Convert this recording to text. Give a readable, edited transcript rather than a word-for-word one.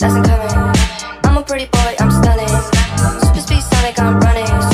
that's incoming. I'm a pretty boy, I'm stunning. Super speed Sonic, I'm running.